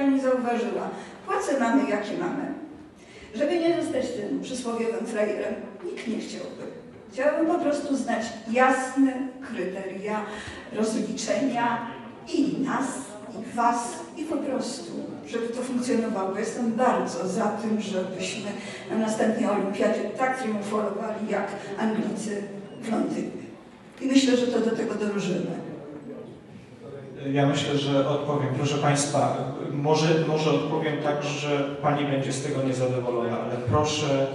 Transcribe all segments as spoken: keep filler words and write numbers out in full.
Pani zauważyła, płace mamy jakie mamy. Żeby nie zostać tym przysłowiowym frajerem, nikt nie chciałby. Chciałabym po prostu znać jasne kryteria rozliczenia i nas, i was, i po prostu, żeby to funkcjonowało. Jestem bardzo za tym, żebyśmy na następnej olimpiadzie tak triumfowali jak Anglicy w Londynie. I myślę, że to do tego dążymy. Ja myślę, że odpowiem. Proszę Państwa, może, może odpowiem tak, że Pani będzie z tego niezadowolona, ale proszę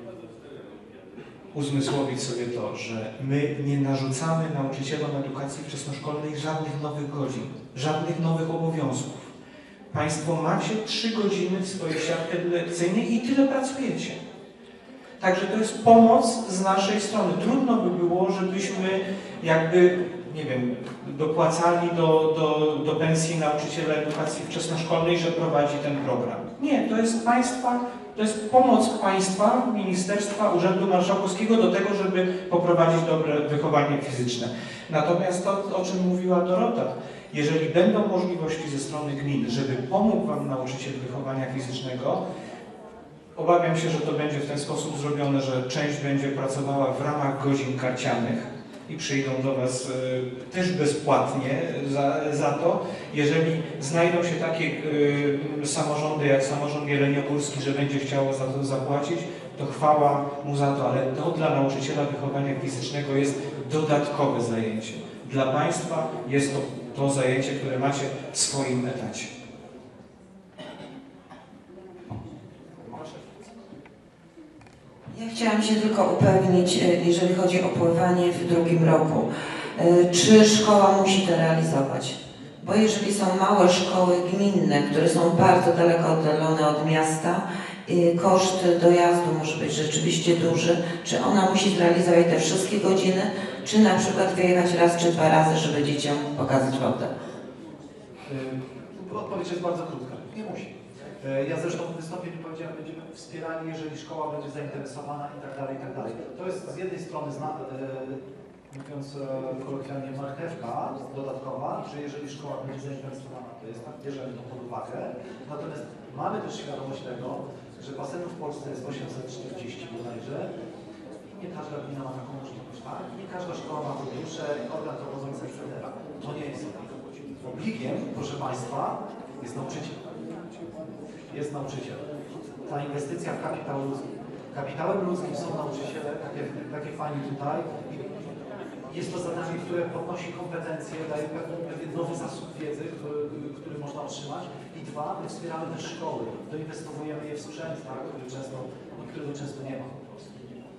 uzmysłowić sobie to, że my nie narzucamy nauczycielom edukacji wczesnoszkolnej żadnych nowych godzin, żadnych nowych obowiązków. Państwo macie trzy godziny w swojej siatce lekcyjnej i tyle pracujecie. Także to jest pomoc z naszej strony. Trudno by było, żebyśmy jakby, nie wiem, dopłacali do, do, do pensji nauczyciela edukacji wczesnoszkolnej, że prowadzi ten program. Nie, to jest państwa, to jest pomoc państwa, ministerstwa, Urzędu Marszałkowskiego do tego, żeby poprowadzić dobre wychowanie fizyczne. Natomiast to, o czym mówiła Dorota, jeżeli będą możliwości ze strony gminy, żeby pomógł Wam nauczyciel wychowania fizycznego, obawiam się, że to będzie w ten sposób zrobione, że część będzie pracowała w ramach godzin karcianych i przyjdą do Was y, też bezpłatnie za, za to. Jeżeli znajdą się takie y, samorządy jak samorząd jeleniogórski, że będzie chciało za to zapłacić, to chwała mu za to, ale to dla nauczyciela wychowania fizycznego jest dodatkowe zajęcie. Dla Państwa jest to to zajęcie, które macie w swoim etacie. Ja chciałam się tylko upewnić, jeżeli chodzi o pływanie w drugim roku. Czy szkoła musi to realizować? Bo jeżeli są małe szkoły gminne, które są bardzo daleko oddalone od miasta, koszt dojazdu może być rzeczywiście duży. Czy ona musi zrealizować te wszystkie godziny, czy na przykład wyjechać raz czy dwa razy, żeby dzieciom pokazać wodę? Odpowiedź jest bardzo krótka. Nie musi. Ja zresztą w wystąpieniu powiedziałem, będziemy wspierani, jeżeli szkoła będzie zainteresowana i tak dalej, i tak dalej. To jest z jednej strony, zna, e, mówiąc e, kolokwialnie, marchewka dodatkowa, że jeżeli szkoła będzie zainteresowana, to jest tak, bierzemy to pod uwagę. Natomiast mamy też świadomość tego, że basenów w Polsce jest osiemset czterdzieści bodajże. Nie każda gmina ma taką możliwość, tak? Nie każda szkoła ma fundusze, organ prowadzący, et cetera. To nie jest obligiem. Obligiem, proszę Państwa, jest nauczyciel. Jest nauczyciel. Ta inwestycja w kapitał ludzki. Kapitałem ludzkim są nauczyciele, takie, takie fajnie tutaj. Jest to zadanie, które podnosi kompetencje, daje pewien nowy zasób wiedzy, który, który można otrzymać. I dwa, my wspieramy też szkoły. Doinwestowujemy je w sprzęt, tak, który często, którego często nie ma po prostu.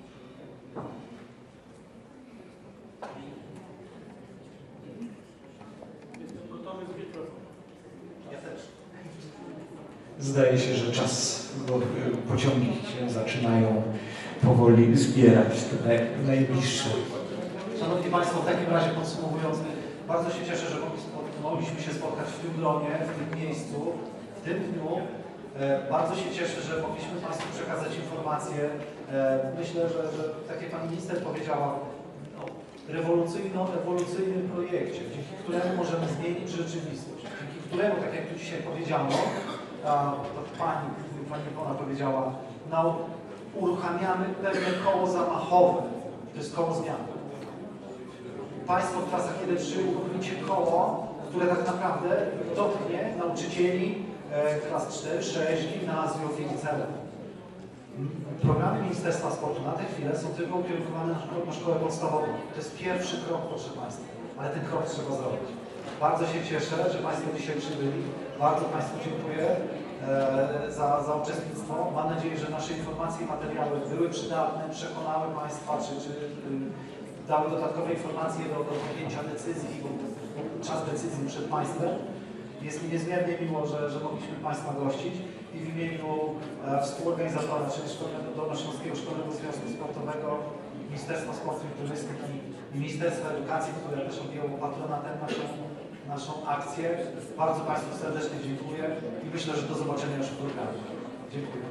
Jestem gotowy z mikrofonu. Ja też. Zdaje się, że czas, bo pociągi się zaczynają powoli zbierać, to najbliższe. Szanowni Państwo, w takim razie podsumowując, bardzo się cieszę, że mogliśmy się spotkać w tym gronie, w tym miejscu, w tym dniu. Bardzo się cieszę, że mogliśmy Państwu przekazać informacje. Myślę, że, że tak jak Pani Minister powiedziała, no, rewolucyjno, ewolucyjnym projekcie, dzięki któremu możemy zmienić rzeczywistość, dzięki któremu, tak jak tu dzisiaj powiedziano, a, Pani, Pani Iwona powiedziała, no, uruchamiamy pewne koło zamachowe, to jest koło zmiany. Państwo w klasach jeden trzy uruchomicie koło, które tak naprawdę dotknie nauczycieli e, klas cztery sześć, gimnazjów i liceum. Programy Ministerstwa Sportu na tę chwilę są tylko ukierunkowane na, na szkołę podstawową. To jest pierwszy krok, proszę Państwa, ale ten krok trzeba zrobić. Bardzo się cieszę, że Państwo dzisiaj przybyli. Bardzo Państwu dziękuję e, za, za uczestnictwo. Mam nadzieję, że nasze informacje i materiały były przydatne, przekonały Państwa, czy, czy y, dały dodatkowe informacje do, do podjęcia decyzji, bo czas decyzji przed Państwem. Jest mi niezmiernie miło, że, że mogliśmy Państwa gościć i w imieniu e, współorganizatora, czyli Szkolnego Dolnośląskiego Szkolnego Związku Sportowego, Ministerstwa Sportu i Turystyki i Ministerstwa Edukacji, które też objęło patronatem naszą, naszą akcję. Bardzo Państwu serdecznie dziękuję i myślę, że do zobaczenia już w programie. Dziękuję.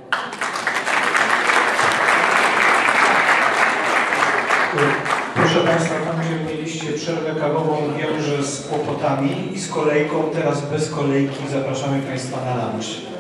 Proszę Państwa, tam gdzie mieliście przed przerwę kawową, wiem, że z kłopotami i z kolejką, teraz bez kolejki zapraszamy Państwa na lunch.